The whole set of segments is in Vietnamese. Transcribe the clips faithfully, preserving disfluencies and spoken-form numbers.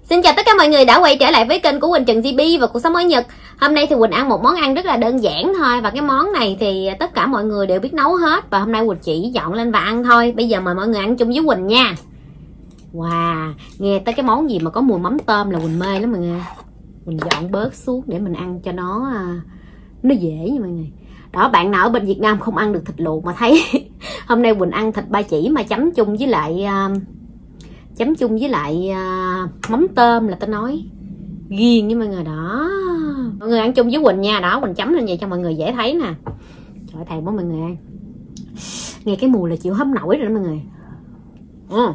Xin chào tất cả mọi người đã quay trở lại với kênh của Quỳnh Trần gi bê và cuộc sống ở Nhật. Hôm nay thì Quỳnh ăn một món ăn rất là đơn giản thôi. Và cái món này thì tất cả mọi người đều biết nấu hết. Và hôm nay Quỳnh chỉ dọn lên và ăn thôi. Bây giờ mời mọi người ăn chung với Quỳnh nha. Wow, nghe tới cái món gì mà có mùi mắm tôm là Quỳnh mê lắm mọi người. Quỳnh dọn bớt xuống để mình ăn cho nó nó dễ nha mọi người. Đó, bạn nào ở bên Việt Nam không ăn được thịt luộc mà thấy hôm nay Quỳnh ăn thịt ba chỉ mà chấm chung với lại chấm chung với lại uh, mắm tôm là tao nói ghiền với mọi người. Đó, mọi người ăn chung với Quỳnh nha. Đó, Quỳnh chấm lên vậy cho mọi người dễ thấy nè. Trời, thèm quá mọi người ăn. Nghe cái mùi là chịu hấp nổi rồi đó mọi người. ừ.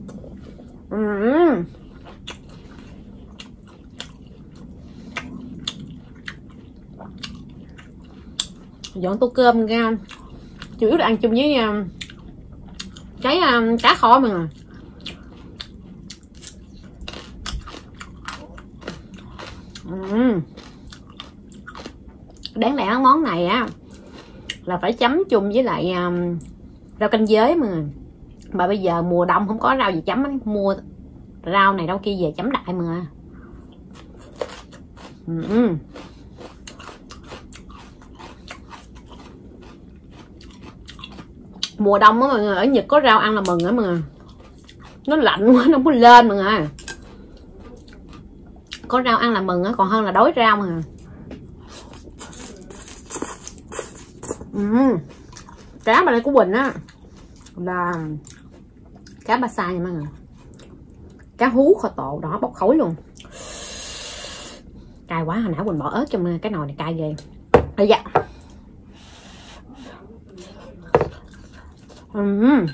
Ừ. Dọn tô cơm ra, chủ yếu là ăn chung với uh, cái uh, cá kho mọi người. Uhm. Đáng lẽ món này á là phải chấm chung với lại um, rau canh giới mọi người. Mà bây giờ mùa đông không có rau gì chấm ấy. Mua rau này rau kia về chấm đại mọi người. uhm. Mùa đông á mọi người, ở Nhật có rau ăn là mừng á mọi người. Nó lạnh quá nó không có lên mọi người. Có rau ăn là mừng á, còn hơn là đói rau mà. uhm. Cá mà đây của Quỳnh á là cá ba sa nha mọi người. Cá hú kho tộ đó, bốc khói luôn. Cay quá, hồi nãy Quỳnh bỏ ớt trong cái nồi này cay ghê. Đây dạ. uhm.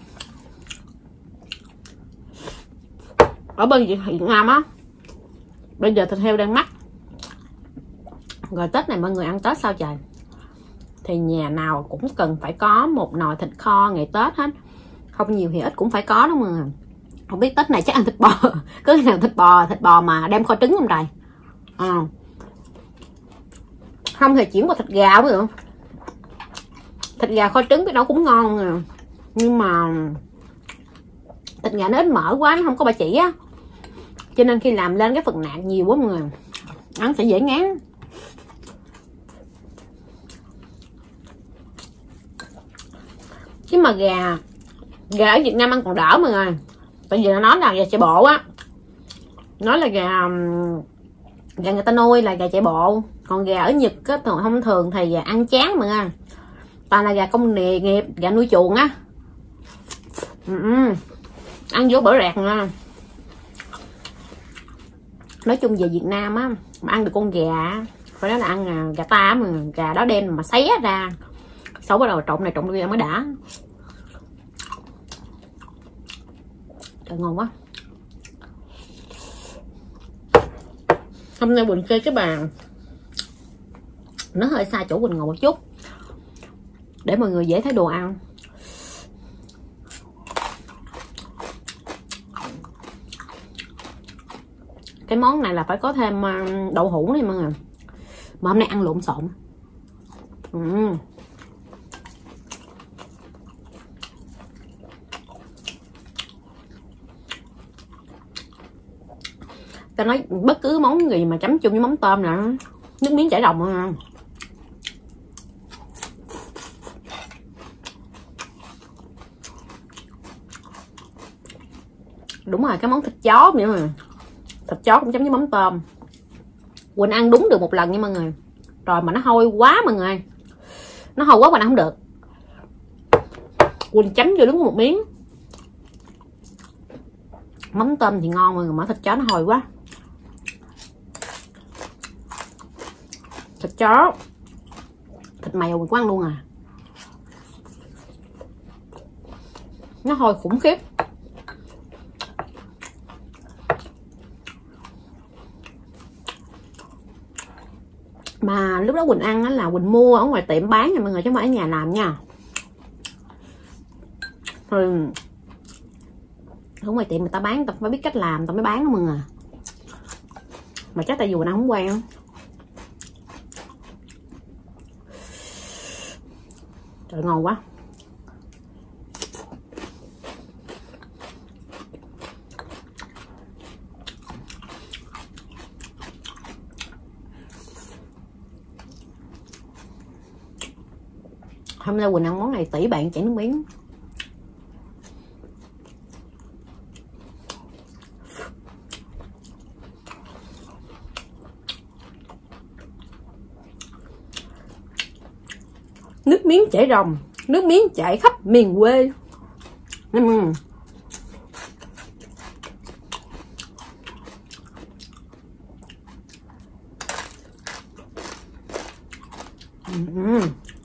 Ở bên Việt Nam á bây giờ thịt heo đang mắc. Rồi Tết này mọi người ăn Tết sao trời? Thì nhà nào cũng cần phải có một nồi thịt kho ngày Tết hết. Không nhiều thì ít cũng phải có đúng không? Không biết Tết này chắc ăn thịt bò. Cứ nào thịt bò, thịt bò mà đem kho trứng không trời? À. Không thì chuyển qua thịt gà mới được. Thịt gà kho trứng biết đâu cũng ngon rồi. Nhưng mà thịt gà nó ít mỡ quá, nó không có ba chỉ á. Cho nên khi làm lên cái phần nạc nhiều quá mọi người, ăn sẽ dễ ngán. Chứ mà gà Gà ở Việt Nam ăn còn đỡ mọi người. Tại vì nó nói là gà chạy bộ á. Nói là gà Gà người ta nuôi là gà chạy bộ. Còn gà ở Nhật á, thông thường thì ăn chán mọi người. Toàn là gà công nghiệp, gà nuôi chuồng á. ừ. Ăn vô bở rạc nha. Nói chung về Việt Nam á, mà ăn được con gà phải nói là ăn gà ta mà. Gà đó đem mà xé ra sau bắt đầu trộn này trộn kia mới đã. Trời, ngon quá. Hôm nay Quỳnh kê cái bàn nó hơi xa chỗ Quỳnh ngồi một chút để mọi người dễ thấy đồ ăn. Cái món này là phải có thêm đậu hũ này mọi người. Mà hôm nay ăn lộn xộn. uhm. Ta nói bất cứ món gì mà chấm chung với mắm tôm nè, nước miếng chảy ròng à. Đúng rồi, cái món thịt chó nữa mà. Thịt chó cũng chấm với mắm tôm. Quỳnh ăn đúng được một lần nha mọi người. Rồi mà nó hôi quá mọi người. Nó hôi quá Quỳnh ăn không được. Quỳnh chấm vô đúng một miếng. Mắm tôm thì ngon mọi người, mà thịt chó nó hôi quá. Thịt chó, thịt mèo Quỳnh cũng ăn luôn à. Nó hôi khủng khiếp. Mà lúc đó Quỳnh ăn á là Quỳnh mua ở ngoài tiệm bán nha mọi người, chứ không phải ở nhà làm nha. Rồi ở ngoài tiệm người ta bán, ta phải biết cách làm ta mới bán đó mọi người. Mà chắc tại vì Quỳnh ăn không quen. Trời, ngon quá. Hôm nay Quỳnh ăn món này tỉ bạn chảy nước miếng. Nước miếng chảy ròng, nước miếng chảy khắp miền quê. uhm. Uhm.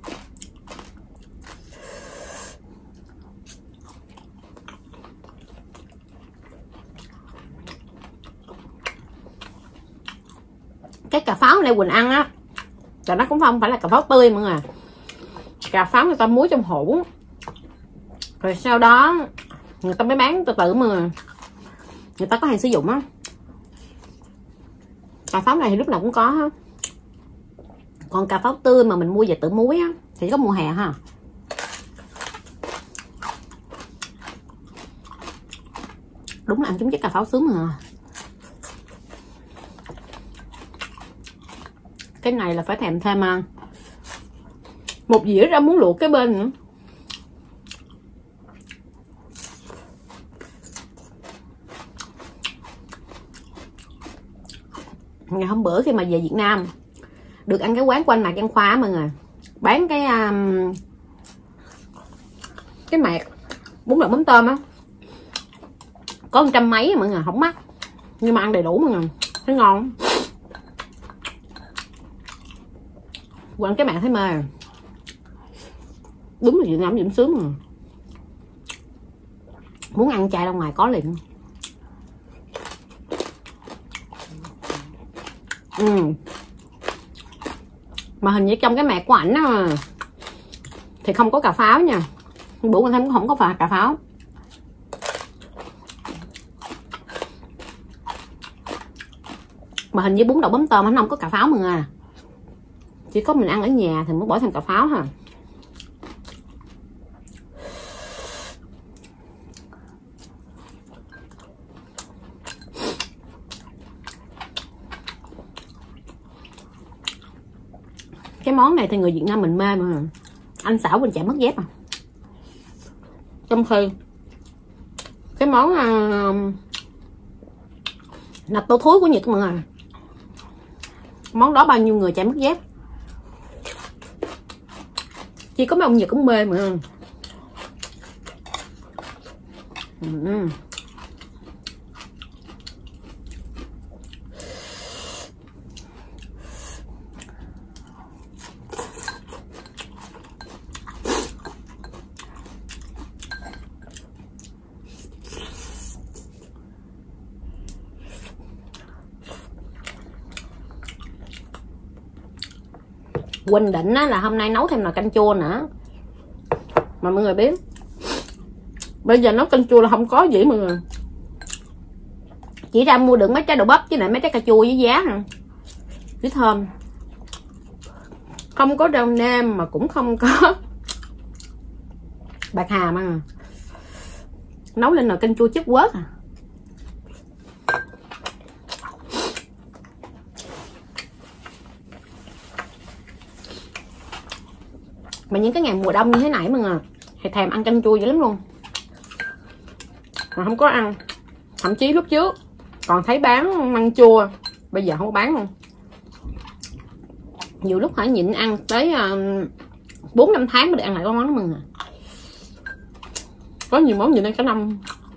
Cái cà pháo này Quỳnh ăn á, rồi nó cũng không phải là cà pháo tươi mọi người. Cà pháo người ta muối trong hũ, rồi sau đó người ta mới bán từ từ mà người ta có hàng sử dụng á. Cà pháo này thì lúc nào cũng có ha. Còn cà pháo tươi mà mình mua về tự muối á thì có mùa hè ha. Đúng là ăn trúng cái cà pháo sướng mà. Cái này là phải thèm thêm à, một dĩa rau muống luộc cái bên nữa. Ngày hôm bữa khi mà về Việt Nam được ăn cái quán của anh Mạc Văn Khoa mọi người, bán cái um, cái mạc bún đậu mắm tôm á, có một trăm mấy mọi người, không mắc nhưng mà ăn đầy đủ mọi người, thấy ngon. Quán cái mạc thấy mê, đúng là Việt Nam điểm sướng mà. Muốn ăn chay ra ngoài có liền. Ừ. Mà hình như trong cái mạc của ảnh á thì không có cà pháo nha. Bữa mình thấy cũng không có phải cà pháo. Mà hình như bún đậu mắm tôm nó không có cà pháo mọi người. Chỉ có mình ăn ở nhà thì mới bỏ thêm cà pháo ha. Cái món này thì người Việt Nam mình mê mà. Anh xảo mình chạy mất dép à. Trong khi cái món uh, natto thúi của Nhật mọi người, món đó bao nhiêu người chạy mất dép. Chỉ có mấy ông Nhật cũng mê mà. Ừ. Quỳnh định là hôm nay nấu thêm nồi canh chua nữa. Mà mọi người biết bây giờ nấu canh chua là không có gì mọi người, chỉ ra mua được mấy trái đậu bắp với lại mấy trái cà chua với giá ha, với thơm. Không có rau nêm mà cũng không có bạc hà mà. Nấu lên nồi canh chua chất quớt à. Mà những cái ngày mùa đông như thế này mọi người thì thèm ăn canh chua dữ lắm luôn. Mà không có ăn. Thậm chí lúc trước còn thấy bán măng chua, bây giờ không có bán luôn. Nhiều lúc phải nhịn ăn tới bốn năm tháng mới được ăn lại con món đó mọi người. Có nhiều món nhịn ăn cả năm.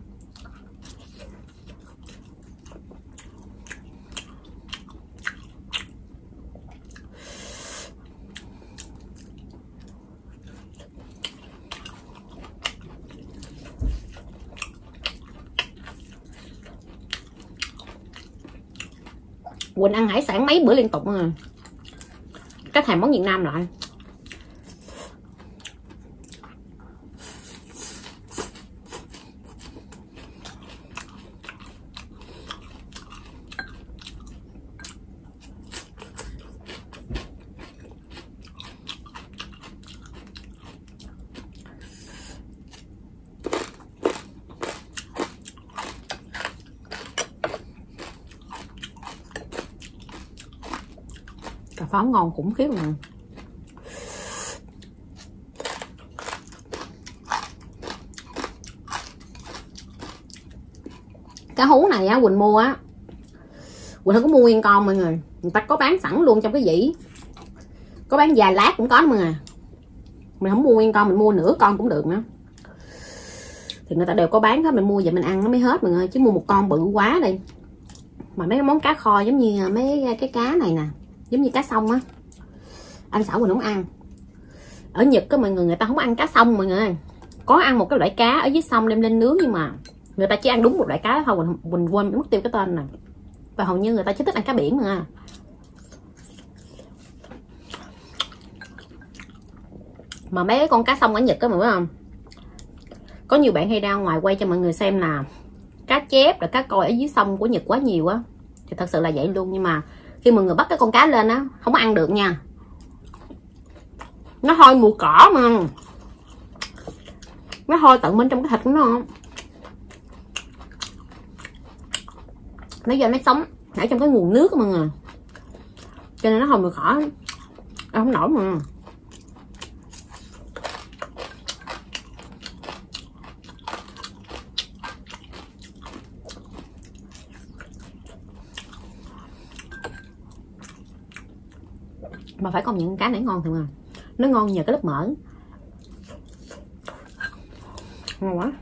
Quỳnh ăn hải sản mấy bữa liên tục mà. Cái thèm món Việt Nam lại. Cà pháo ngon khủng khiếp mà. Cá hú này á Quỳnh mua á, Quỳnh không có mua nguyên con mọi người, người ta có bán sẵn luôn trong cái dĩ, có bán vài lát cũng có mọi người. Mình không mua nguyên con, mình mua nửa con cũng được nữa, thì người ta đều có bán hết. Mình mua vậy mình ăn nó mới hết mọi người, chứ mua một con bự quá đi. Mà mấy cái món cá kho giống như mấy cái cá này nè, giống như cá sông á, anh Sảo Quỳnh không ăn. Ở Nhật có mọi người, người ta không ăn cá sông mọi người, có ăn một cái loại cá ở dưới sông đem lên nướng, nhưng mà người ta chỉ ăn đúng một loại cá đó thôi. Quỳnh, Quỳnh quên mất tiêu cái tên này, và hầu như người ta chỉ thích ăn cá biển mà. Mà mấy con cá sông ở Nhật á mọi người biết không, có nhiều bạn hay ra ngoài quay cho mọi người xem là cá chép rồi cá coi ở dưới sông của Nhật quá nhiều á, thì thật sự là vậy luôn. Nhưng mà khi mọi người bắt cái con cá lên á, không có ăn được nha, nó hôi mùi cỏ mà, nó hôi tận bên trong cái thịt của nó, nó do nó sống ở trong cái nguồn nước của mọi người, cho nên nó hôi mùi cỏ, ăn không nổi mà. Mà phải công nhận cá này ngon thật mà, nó ngon nhờ cái lớp mỡ, ngon quá.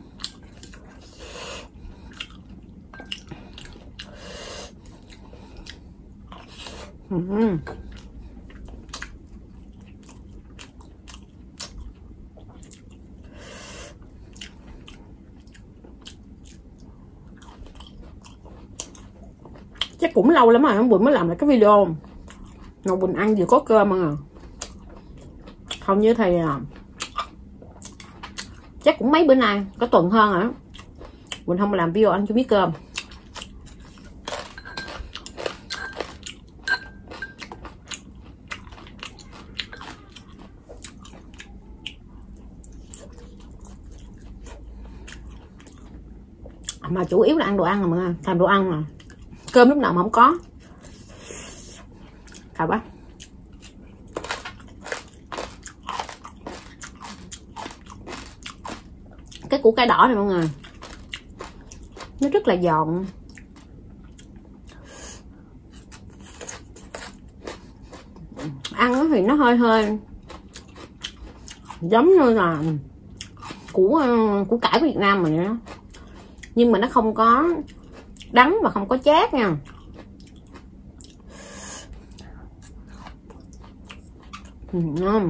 uhm. Chắc cũng lâu lắm rồi hôm Quỳnh mới làm lại cái video Ngọc Quỳnh ăn vừa có cơm mà, hầu như thì chắc cũng mấy bữa nay có tuần hơn rồi Quỳnh không làm video ăn chú biết cơm. Mà chủ yếu là ăn đồ ăn rồi mọi người, làm đồ ăn mà cơm lúc nào mà không có. Thảo quá. Cái củ cải đỏ này mọi người, nó rất là giòn, ăn thì nó hơi hơi giống như là củ củ cải của Việt Nam mình đó, nhưng mà nó không có đắng và không có chát nha. Ừ, ngon.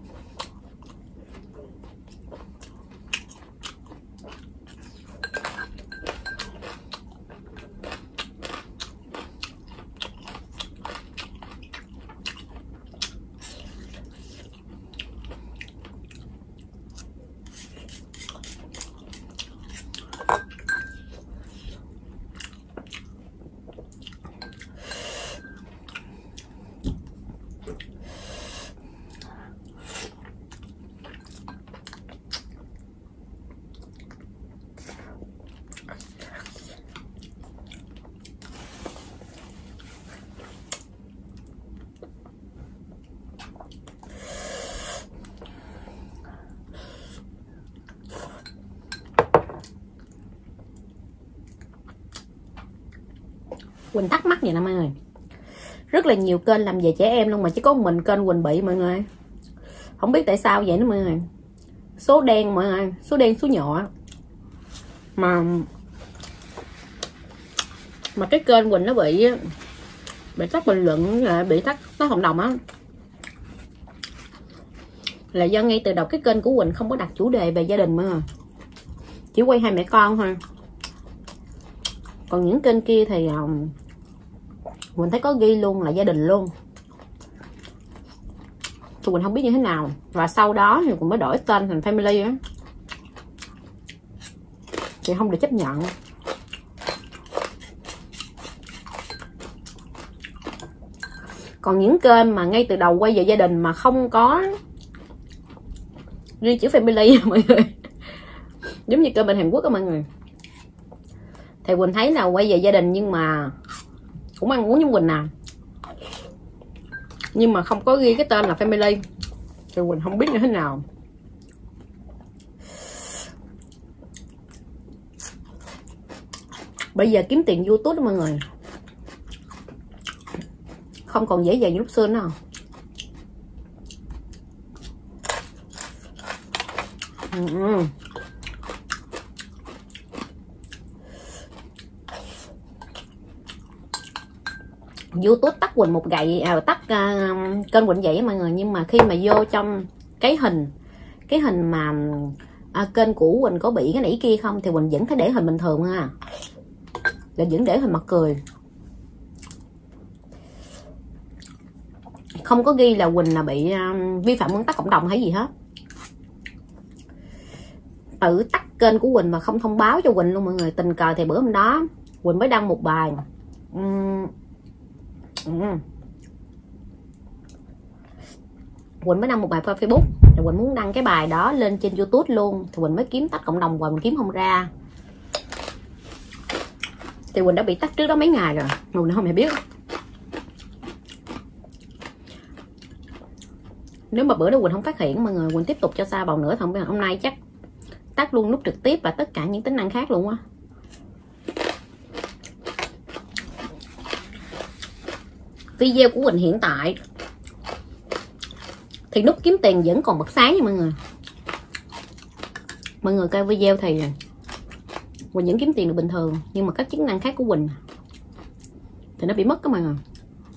Quỳnh thắc mắc vậy nè mọi người, rất là nhiều kênh làm về trẻ em luôn mà chỉ có mình kênh Quỳnh bị mọi người, không biết tại sao vậy nữa mọi người. Số đen mọi người, số đen số nhỏ mà mà cái kênh Quỳnh nó bị bị tắt bình luận, bị tắt tắt cộng đồng á, là do ngay từ đầu cái kênh của Quỳnh không có đặt chủ đề về gia đình mọi người, chỉ quay hai mẹ con thôi. Còn những kênh kia thì um, Quỳnh thấy có ghi luôn là gia đình luôn, thì Quỳnh không biết như thế nào. Và sau đó thì Quỳnh mới đổi tên thành Family á, thì không được chấp nhận. Còn những kênh mà ngay từ đầu quay về gia đình mà không có ghi chữ Family mọi người, giống như kênh bên Hàn Quốc á mọi người, thì Quỳnh thấy là quay về gia đình nhưng mà cũng ăn uống giống Quỳnh nè, nhưng mà không có ghi cái tên là Family, thì Quỳnh không biết như thế nào. Bây giờ kiếm tiền YouTube đó mọi người, không còn dễ dàng như lúc xưa nữa. Ừ. YouTube tắt Quỳnh một gậy, à, tắt uh, kênh Quỳnh vậy mọi người, nhưng mà khi mà vô trong cái hình cái hình mà à, kênh của Quỳnh có bị cái nãy kia không thì Quỳnh vẫn thấy để hình bình thường ha, là vẫn để hình mặt cười, không có ghi là Quỳnh là bị uh, vi phạm nguyên tắc cộng đồng hay gì hết. Tự tắt kênh của Quỳnh mà không thông báo cho Quỳnh luôn mọi người. Tình cờ thì bữa hôm đó Quỳnh mới đăng một bài uhm, uhm. Quỳnh mới đăng một bài qua Facebook, rồi Quỳnh muốn đăng cái bài đó lên trên YouTube luôn, thì Quỳnh mới kiếm tắt cộng đồng và mình kiếm không ra, thì Quỳnh đã bị tắt trước đó mấy ngày rồi, Quỳnh không hề biết. Nếu mà bữa đó Quỳnh không phát hiện mọi người, Quỳnh tiếp tục cho xa vào nữa, không biết hôm nay chắc tắt luôn nút trực tiếp và tất cả những tính năng khác luôn á. Video của Quỳnh hiện tại thì nút kiếm tiền vẫn còn bật sáng nha mọi người. Mọi người coi video thì Quỳnh vẫn kiếm tiền được bình thường, nhưng mà các chức năng khác của Quỳnh thì nó bị mất đó mọi người.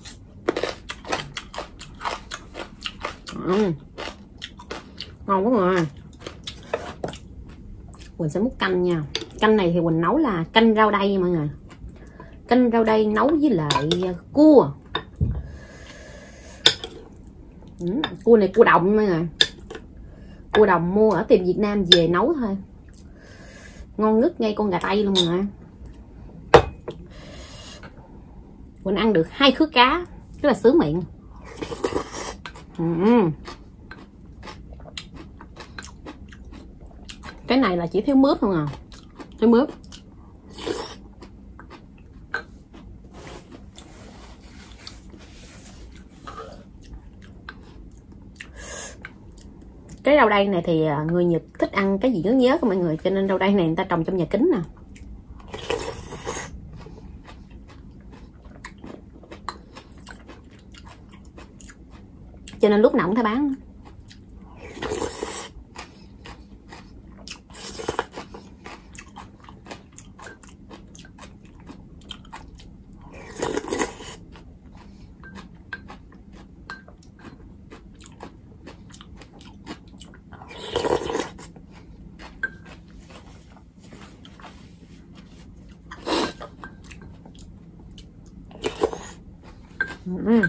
Ừ. Ngon quá mọi người. Quỳnh sẽ múc canh nha. Canh này thì Quỳnh nấu là canh rau đay mọi người. Canh rau đay nấu với lại cua. Ừ, cua này cua đồng mọi người. Cua đồng mua ở tiệm Việt Nam về nấu thôi. Ngon ngứt ngay con gà tây luôn mọi người. Quỳnh ăn được hai khứa cá, rất là sướng miệng. Ừ. Cái này là chỉ thiếu mướp không à, thiếu mướp. Cái rau đay này thì người Nhật thích ăn cái gì nhớ nhớ của mọi người, cho nên rau đay này người ta trồng trong nhà kính nè. Cho nên lúc nào cũng thấy bán. Ừ.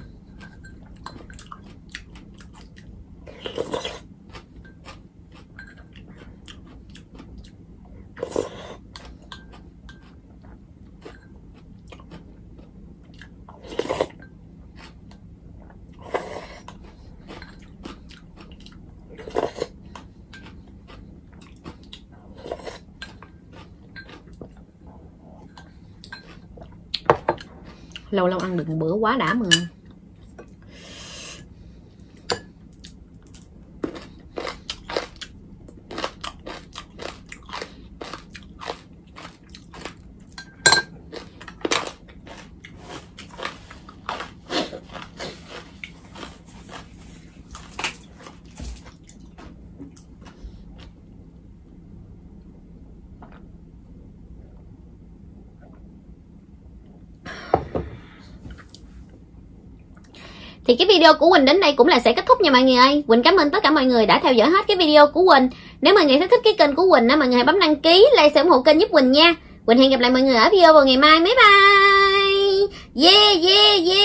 Lâu lâu ăn được một bữa quá đã mọi người. Thì cái video của Quỳnh đến đây cũng là sẽ kết thúc nha mọi người ơi. Quỳnh cảm ơn tất cả mọi người đã theo dõi hết cái video của Quỳnh. Nếu mọi người thích cái kênh của Quỳnh á, mọi người hãy bấm đăng ký, like, share ủng hộ kênh giúp Quỳnh nha. Quỳnh hẹn gặp lại mọi người ở video vào ngày mai. Bye bye. Yeah yeah yeah.